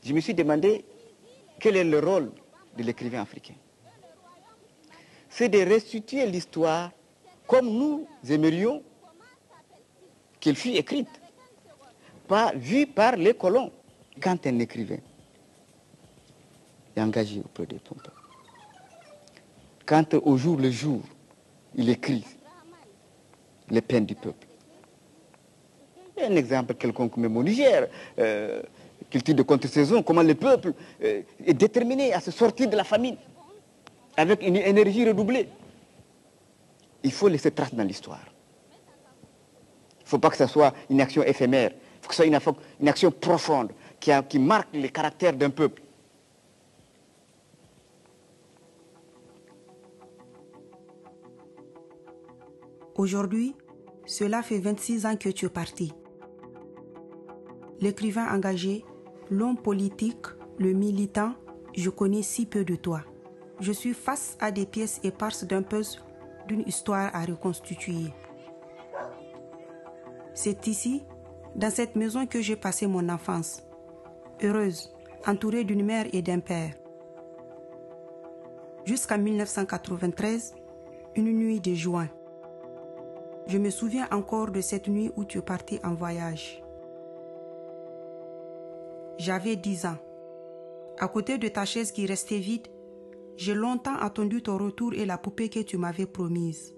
je me suis demandé quel est le rôle de l'écrivain africain. C'est de restituer l'histoire comme nous aimerions qu'elle fût écrite, pas vue par les colons. Quand un écrivain est engagé auprès de son peuple, quand au jour le jour, il écrit les peines du peuple. Un exemple quelconque, même au Niger, culture de contre-saison, comment le peuple est déterminé à se sortir de la famine avec une énergie redoublée. Il faut laisser trace dans l'histoire. Il ne faut pas que ce soit une action éphémère, il faut que ce soit une action profonde qui marque le caractère d'un peuple. Aujourd'hui, cela fait 26 ans que tu es parti. L'écrivain engagé, l'homme politique, le militant, je connais si peu de toi. Je suis face à des pièces éparses d'un puzzle d'une histoire à reconstituer. C'est ici, dans cette maison, que j'ai passé mon enfance. Heureuse, entourée d'une mère et d'un père. Jusqu'en 1993, une nuit de juin. Je me souviens encore de cette nuit où tu es parti en voyage. J'avais 10 ans. À côté de ta chaise qui restait vide, j'ai longtemps attendu ton retour et la poupée que tu m'avais promise.